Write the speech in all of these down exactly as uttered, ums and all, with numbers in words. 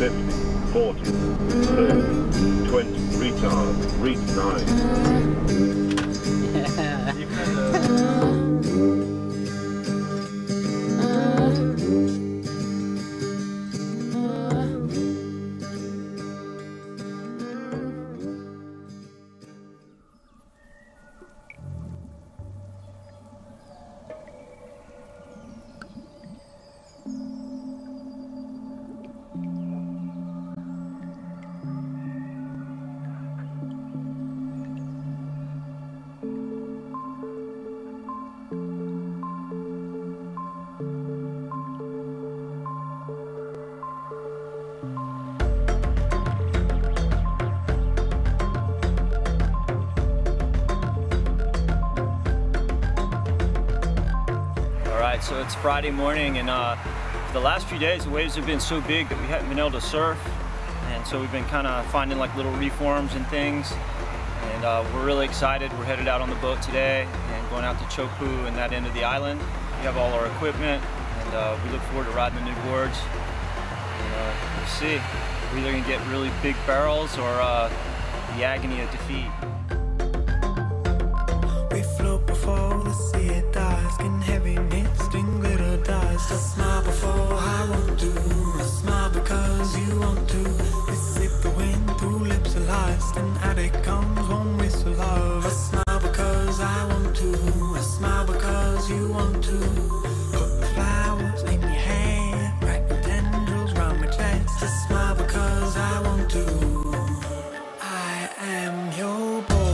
fifty, forty, thirty, twenty, retard, reach nine. So it's Friday morning, and uh, for the last few days the waves have been so big that we haven't been able to surf, and so we've been kind of finding like little reforms and things, and uh, we're really excited. We're headed out on the boat today and going out to Teahupo'o and that end of the island. We have all our equipment, and uh, we look forward to riding the new boards. And, uh, we'll see. We're either going to get really big barrels or uh, the agony of defeat. We float before the sea it dies, skin heavy knits, sting glitter dies. Just smile before I won't do, I smile because you want to. We sip the wind through lips of lies, and out it comes one whistle of. I smile because I want to, I smile because you want to. Put the flowers in your hair, wrap the tendrils round my chest. I smile because I want to. I am your boy.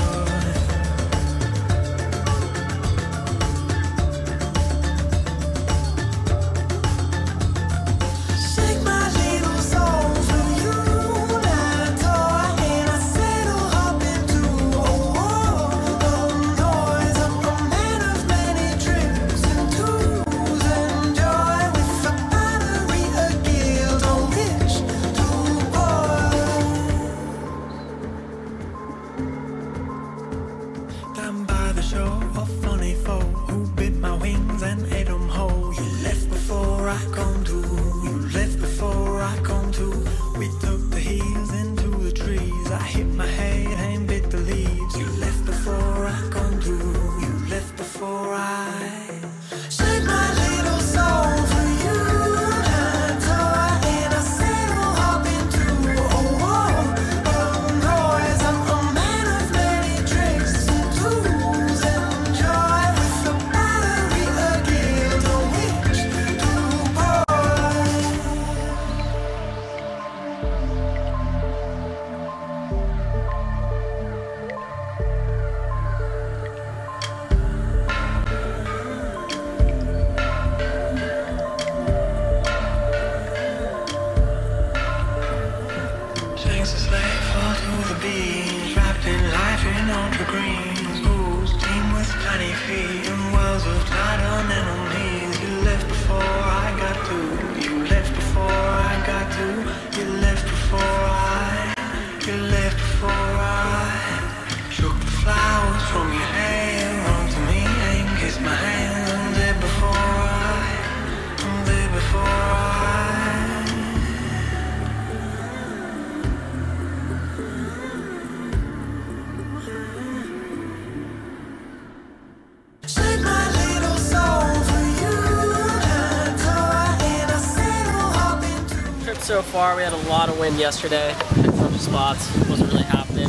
So far, we had a lot of wind yesterday, hit a bunch of spots, it wasn't really happening.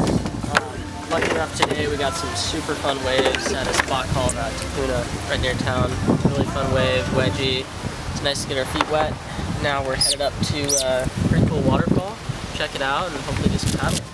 Um, lucky enough today, we got some super fun waves at a spot called uh, Teahupo'o, right near town. Really fun wave, wedgie. It's nice to get our feet wet. Now we're headed up to uh, a pretty cool waterfall, check it out, and hopefully do some paddling.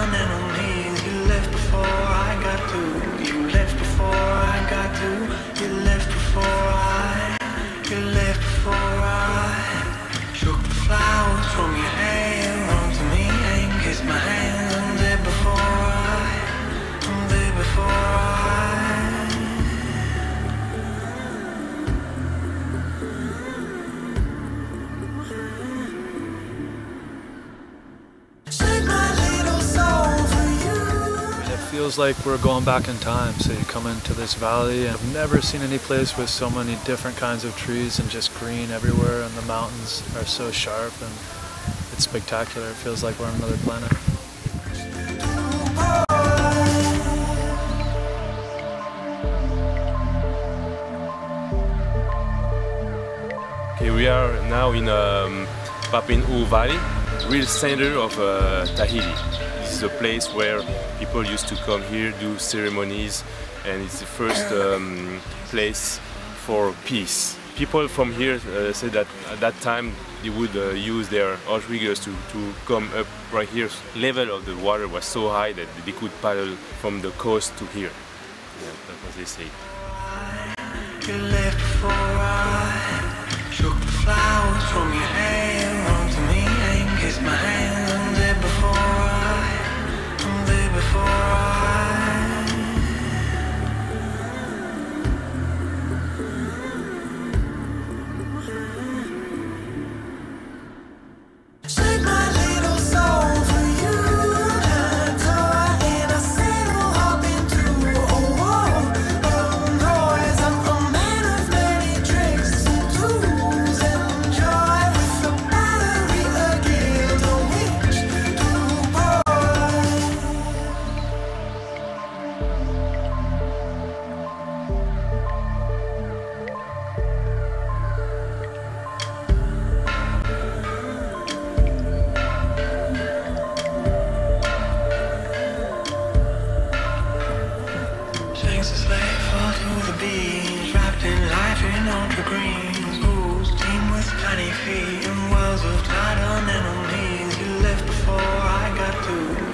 You feels like we're going back in time. So you come into this valley, and I've never seen any place with so many different kinds of trees and just green everywhere, and the mountains are so sharp, and it's spectacular. It feels like we're on another planet. Okay, we are now in um, Teahupo'o Valley, real center of uh, Tahiti. This is a place where people used to come here, do ceremonies, and it's the first um, place for peace. People from here uh, say that at that time they would uh, use their outriggers to, to come up right here. Level of the water was so high that they could paddle from the coast to here. Yeah, that's what they say. You left before I shook the flowers from your hand, run to me and kiss my hand. I'm there before I, I'm there before I. Shake my little soul for you, and I sail up into a world of noise. I'm a man of many tricks and tools and joy, with a battery again, the witch to boy. Shakes a slave fall to the beach, wrapped in life in ultra greens, booze, team with tiny feet, and wells of tide on enemies. You left before I got to.